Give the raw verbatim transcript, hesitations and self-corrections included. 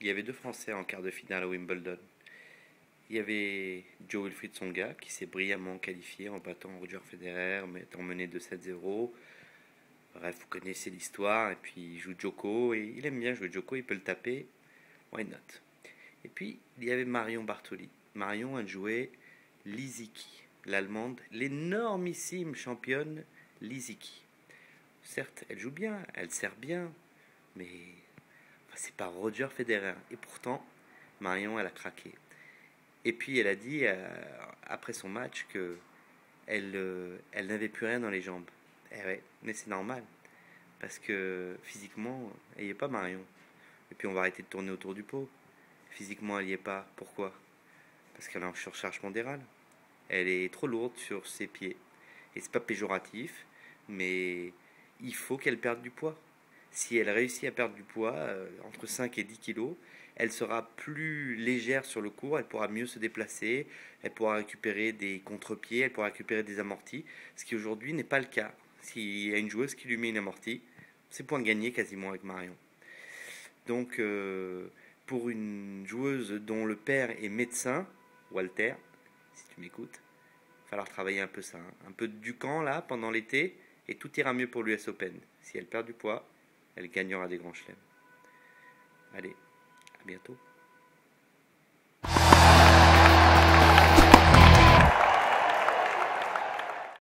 il y avait deux Français en quart de finale à Wimbledon. Il y avait Joe Wilfried Tsonga qui s'est brillamment qualifié en battant Roger Federer, mais étant mené de sept zéro. Bref, vous connaissez l'histoire. Et puis il joue Djoko et il aime bien jouer Djoko, il peut le taper. Why not? Et puis il y avait Marion Bartoli. Marion a joué Lisicki, l'allemande, l'énormissime championne Lisicki. Certes, elle joue bien, elle sert bien, mais enfin, c'est pas Roger Federer. Et pourtant, Marion, elle a craqué. Et puis elle a dit euh, après son match que elle, euh, elle n'avait plus rien dans les jambes. Eh ouais, mais c'est normal parce que physiquement, elle n'y est pas Marion. Et puis on va arrêter de tourner autour du pot. Physiquement, elle n'y est pas. Pourquoi? Parce qu'elle est en surcharge pondérale. Elle est trop lourde sur ses pieds. Et c'est pas péjoratif, mais il faut qu'elle perde du poids. Si elle réussit à perdre du poids, euh, entre cinq et dix kilos, elle sera plus légère sur le court, elle pourra mieux se déplacer, elle pourra récupérer des contre-pieds, elle pourra récupérer des amortis, ce qui aujourd'hui n'est pas le cas. S'il y a une joueuse qui lui met une amortie, c'est point gagné quasiment avec Marion. Donc, euh, pour une joueuse dont le père est médecin, Walter, si tu m'écoutes, il va falloir travailler un peu ça, hein. Un peu du camp là pendant l'été, et tout ira mieux pour l'U S Open. Si elle perd du poids, elle gagnera des grands chelems. Allez, à bientôt.